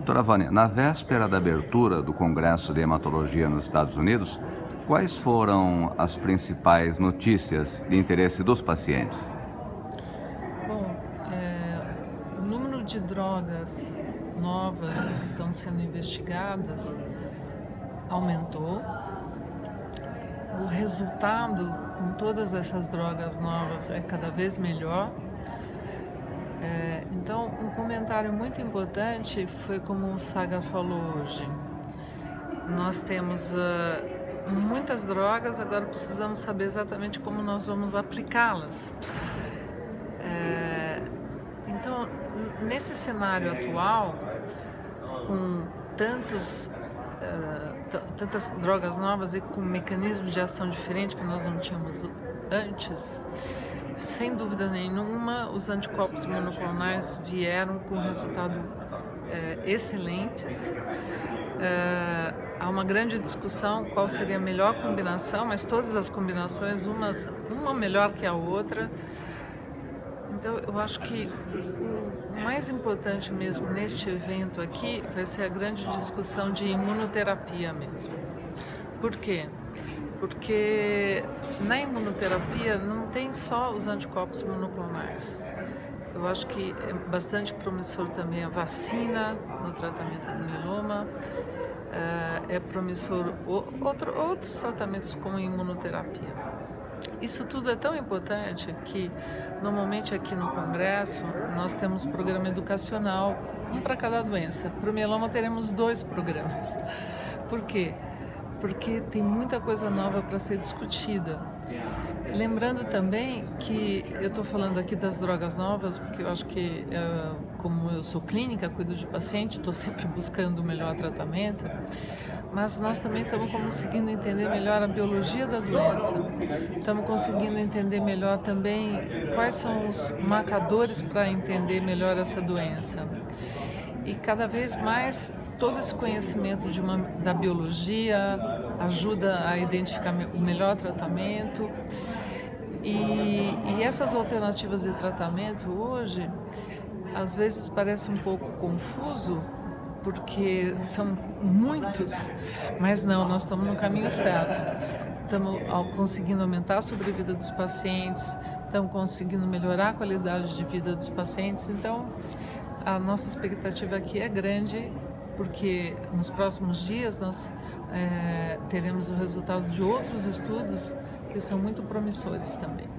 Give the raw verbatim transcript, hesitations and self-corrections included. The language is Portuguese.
Doutora Vânia, na véspera da abertura do Congresso de Hematologia nos Estados Unidos, quais foram as principais notícias de interesse dos pacientes? Bom, é, o número de drogas novas que estão sendo investigadas aumentou. O resultado com todas essas drogas novas é cada vez melhor. É, então, um comentário muito importante foi como o Saga falou hoje. Nós temos uh, muitas drogas, agora precisamos saber exatamente como nós vamos aplicá-las. É, então, nesse cenário atual, com tantos, uh, tantas drogas novas e com mecanismos de ação diferentes que nós não tínhamos antes, sem dúvida nenhuma, os anticorpos monoclonais vieram com resultados uh, excelentes. Uh, há uma grande discussão qual seria a melhor combinação, mas todas as combinações, umas, uma melhor que a outra. Então, eu acho que o mais importante mesmo neste evento aqui vai ser a grande discussão de imunoterapia mesmo. Por quê? Porque na imunoterapia não tem só os anticorpos monoclonais. Eu acho que é bastante promissor também a vacina no tratamento do mieloma, é promissor outro, outros tratamentos como imunoterapia. Isso tudo é tão importante que, normalmente aqui no Congresso, nós temos programa educacional, um para cada doença. Para o mieloma teremos dois programas. Por quê? Porque tem muita coisa nova para ser discutida. Lembrando também que eu estou falando aqui das drogas novas, porque eu acho que, como eu sou clínica, cuido de paciente, estou sempre buscando o melhor tratamento, mas nós também estamos conseguindo entender melhor a biologia da doença, estamos conseguindo entender melhor também quais são os marcadores para entender melhor essa doença. E cada vez mais todo esse conhecimento de uma, da biologia ajuda a identificar o melhor tratamento. E, e essas alternativas de tratamento hoje, às vezes parece um pouco confuso, porque são muitos, mas não, nós estamos no caminho certo. Estamos conseguindo aumentar a sobrevida dos pacientes, estamos conseguindo melhorar a qualidade de vida dos pacientes, então a nossa expectativa aqui é grande, porque nos próximos dias nós é, teremos o resultado de outros estudos que são muito promissores também.